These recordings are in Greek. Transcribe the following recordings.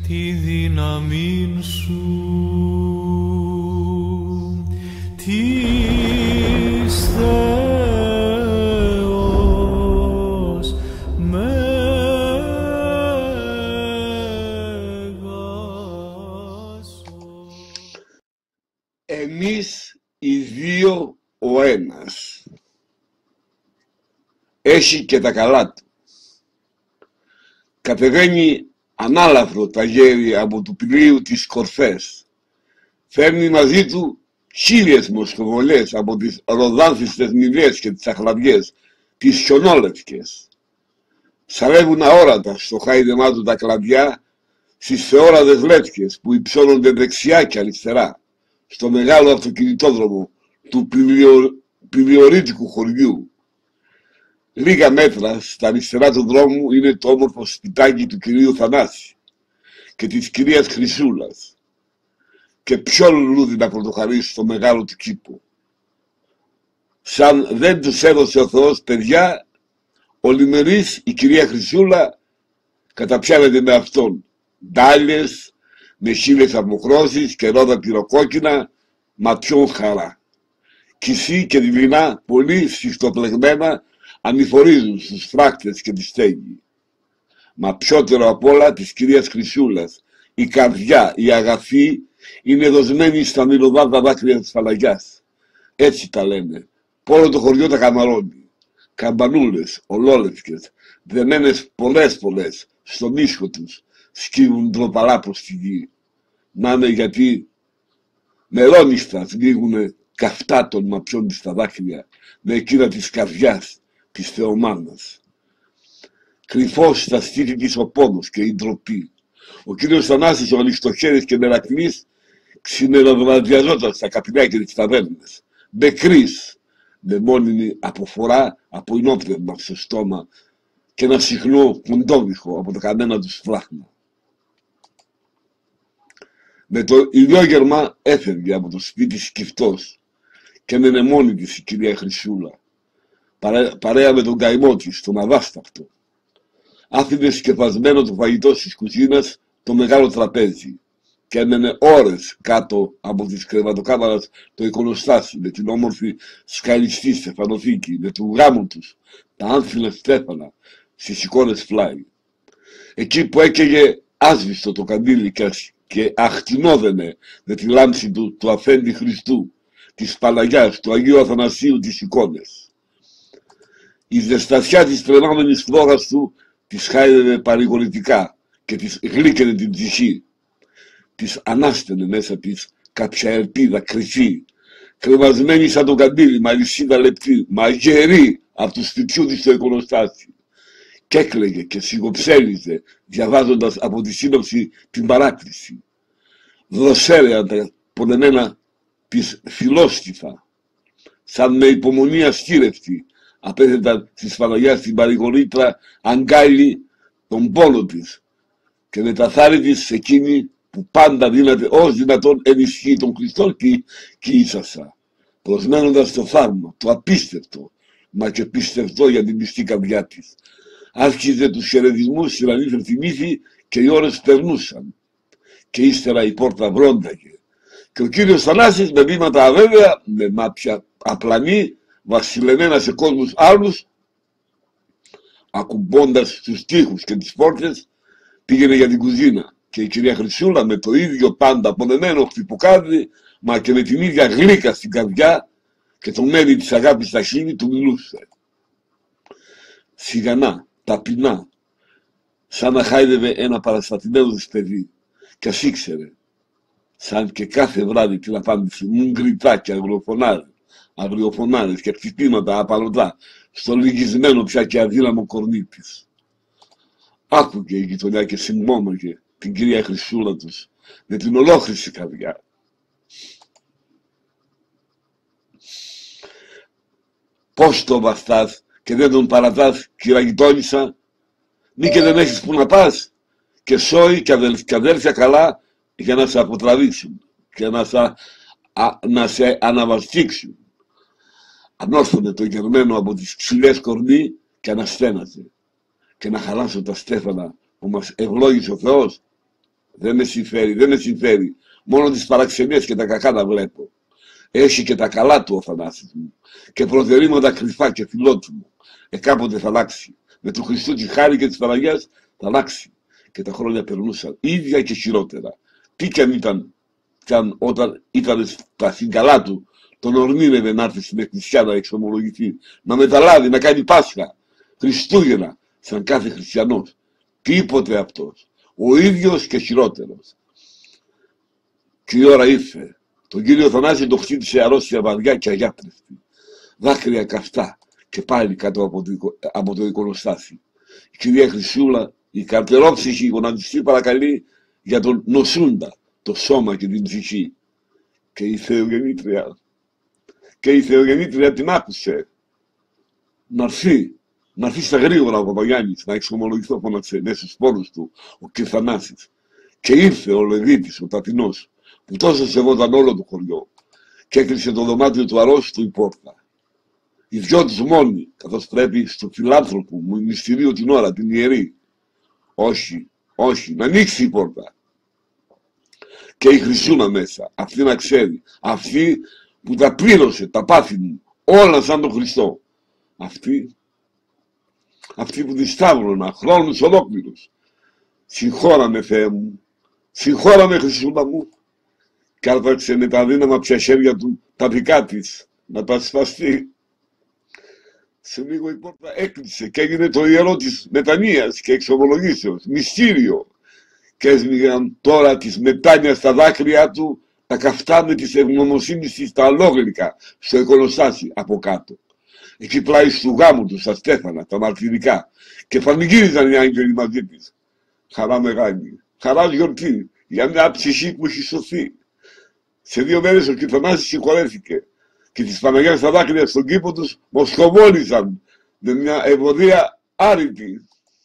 τη δύναμη σου της Θεός μέγασος. Εμείς οι δύο ο ένας. Έχει και τα καλά του. Κατεβαίνει ανάλαφρο τα γέρη από του πλοίου τις κορφές. Φέρνει μαζί του 1000 μοσχοβολές από τις ροδάνθιστες μιλές και τις αχλαδιές, τις χιονόλευκες. Σαρεύουν αόρατα στο χάιδεμά του τα κλαδιά στις θεόρατες λέτκες που υψώνονται δεξιά και αριστερά στο μεγάλο αυτοκινητόδρομο του πληωρίτικου χωριού. Λίγα μέτρα στα αριστερά του δρόμου είναι το όμορφο σπιτάκι του κυρίου Θανάση και της κυρίας Χρυσούλας. Και ποιο λουλούδι να πρωτοχαρίσει στο μεγάλο του κήπο. Σαν δεν τους έδωσε ο Θεός παιδιά, ολημερής η κυρία Χρυσούλα καταπιάνεται με αυτόν. Ντάλιες, με χείλες αποκρόσεις και ρόδα πυροκόκκινα, ματιών χαρά. Κισί και δειλινά, πολύ σφιχτοπλεγμένα, ανηφορίζουν στους φράκτες και τη στέγη. Μα πιότερο απ' όλα της κυρίας Χρυσούλας, η καρδιά, η αγαθή, είναι δοσμένη στα μυρωδάτα δάκρυα της φαλαγιάς. Έτσι τα λένε. Πόλο το χωριό τα καμαρώνει. Καμπανούλες, ολόλευκες, δεμένες πολλές στον ίσχο τους, σκύβουν ντροπαλά προς τη γη. Να είναι γιατί μερόνυχτα σγίγουνε καυτά των ματιών της τα δάκρυα, με εκείνα της καρδιάς, της Θεομάνας. Κρυφός στα στήθη της ο πόνος και η ντροπή. Ο κύριος Θανάσης, ο ανοιχτοχέρης και μερακλής, ξημεροβραδιαζόταν στα καπηλάκια της ταβέρνας. Μπεκρής, με μόνιμη αποφορά από ενόπνευμα στο στόμα και ένα συχνό κοντόβιχο από τα κανένα του σφράχνα. Με το ηλιόγερμα έφευγε από το σπίτι σκυφτός και έμενε μόνη της η κυρία Χρυσούλα, παρέα με τον καημό της, τον αβάσταχτο. Άφηνε σκεπασμένο το φαγητό της κουζίνας το μεγάλο τραπέζι και έμενε ώρες κάτω από τις κρεβατοκάμαρας το εικονοστάσι με την όμορφη σκαλιστή στεφανοθήκη, με του γάμου τους τα άνθινα στέφανα στις εικόνες πλάι. Εκεί που έκαιγε άσβηστο το καντήλι και αχτινόδαινε με τη λάμψη του αφέντη Χριστού, της Παναγιάς, του Αγίου Αθανασίου τις εικόνες. Η ζεστασιά της τρεμάμενης φλόγας του της χάιδευε παρηγορητικά και της γλύκαινε την ψυχή. Της ανάστενε μέσα της κάποια ελπίδα κρυφή, κρεμασμένη σαν το καντήλι, μα αλυσίδα λεπτή, μα γερή από του σπιτιού της το εικονοστάσι. Κι έκλαιγε και σιγοψέλιζε, διαβάζοντας από τη σύνοψη την παράκληση. Δροσέρεαν τα πονεμένα της φιλόστιφα, σαν με υπομονή ασκήρευτη, απέθεταν της Παναγιάς την παρηγορήτρα αγκάλι τον πόνο της και με τα θάρη της εκείνη που πάντα δύναται ως δυνατόν ενισχύει τον Χριστό και ίσασα, προσμένοντας το θαύμα, το απίστευτο, μα και πιστευτό για την πιστή καρδιά της. Άρχιζε τους χαιρετισμούς στην ανήθευτη νύχη και οι ώρες περνούσαν και ύστερα η πόρτα βρόνταγε και ο κύριος Θανάσης με βήματα αβέβαια, με μάτια απλανή, βασιλεμένα σε κόσμους άλλους, ακουμπώντας τους τοίχους και τις πόρτες, πήγαινε για την κουζίνα και η κυρία Χρυσούλα με το ίδιο πάντα πονεμένο χτυποκάρδι, μα και με την ίδια γλύκα στην καρδιά και το μέλι της αγάπης στα χείλη του μιλούσε. Σιγανά, ταπεινά, σαν να χάιδευε ένα παραστατημένο της παιδί κι ας ήξερε, σαν και κάθε βράδυ την απάντηση, μουγκριτά και αγριοφωνάρες και χτυπήματα απαλωτά στο λυγισμένο πια και αδύναμο κορμί της. Άκουγε η γειτονιά και συγκμόμαγε την κυρία Χρυσούλα τους με την ολόχρηση καρδιά. Πώς το βαστάς και δεν τον παρατάς, κυραγιτόνισσα, μη και δεν έχεις που να πας, και σόι και αδέλφια καλά για να σε αποτραβήξουν και να σε αναβαστίξουν. Ανόρθωνε το γερμένο από τις ψηλές κορμί και αναστέναζε. Και να χαλάσω τα στέφανα που μας ευλόγησε ο Θεός, Δεν με συμφέρει. Μόνο τις παραξενίες και τα κακά να βλέπω. Έχει και τα καλά του ο Θανάσης μου. Και προτερήματα κρυφά και φιλότιμο. Κάποτε θα αλλάξει. Με του Χριστού τη χάρη και της Παναγιάς θα αλλάξει. Και τα χρόνια περνούσαν ίδια και χειρότερα. Τι κι αν ήταν, όταν ήταν στα συγκαλά του, τον ορμήνευε να έρθει στην εκκλησιά να εξομολογηθεί, να μεταλάβει, να κάνει Πάσχα, Χριστούγεννα, σαν κάθε χριστιανός. Τίποτε αυτός. Ο ίδιος και χειρότερος. Και η ώρα ήρθε. Τον κύριο Θανάση τον χτύπησε αρρώστια βαριά και αγιάπνευτη. Δάκρυα καυτά και πάλι κάτω από το εικονοστάσι. Η κυρία Χρυσούλα, η καρτερόψυχη γονατιστή, παρακαλεί για τον νοσούντα, το σώμα και την ψυχή. Και η Θεογεννήτρια την άκουσε. Να έρθει στα γρήγορα ο Παπαγιάννης, να εξομολογηθώ, φώναξε μέσα στους πόνους του ο κ. Θανάσης. Και ήρθε ο Λεβίτης, ο ταπεινός, που τόσο σεβόταν όλο το χωριό, και έκλεισε το δωμάτιο του αρρώστου η πόρτα. Οι δυο τους μόνοι, καθώς πρέπει στο φιλάνθρωπο μου μυστηρίου την ώρα, την ιερή. Όχι, να ανοίξει η πόρτα. Και η Χρυσούνα μέσα, αυτή να ξέρει, αυτή που τα πλήρωσε, τα πάθη μου, όλα σαν τον Χριστό. Αυτή που τη σταύρωνα χρόνους ολόκληρους. Συγχώραμε, Θεέ μου, συγχώραμε, Χρυσούνα μου. Κι άρπαξε με τα δύναμα πια χέρια του τα δικά της, να τα σπαστεί. Σε λίγο η πόρτα έκλεισε και έγινε το ιερό της μετανοίας και εξομολογήσεως, μυστήριο. Και έσμιγαν τώρα της μετάνοιας στα δάκρυά του τα καυτά με της ευγνωμοσύνης της τα αλόγλυκα στο εικονοστάσι από κάτω. Εκεί πλάι στου γάμου του στα στέφανα, τα μαρτυρικά, και πανηγύριζαν οι άγγελοι μαζί της. Χαρά μεγάλη, χαρά γιορτή για μια ψυχή που έχει σωθεί. Σε 2 μέρες ο κ. Θανάσης συγχωρέθηκε και τις Παναγιάς στα δάκρυα στον κήπο τους μοσχοβόλησαν με μια ευωδία άρρητη.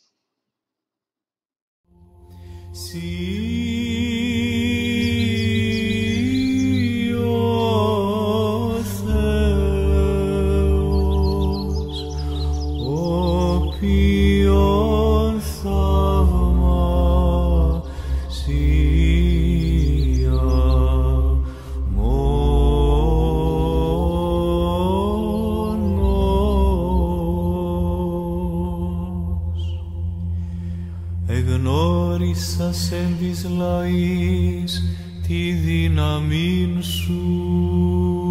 Εγνώρισας εν της λαής τη δύναμήν σου.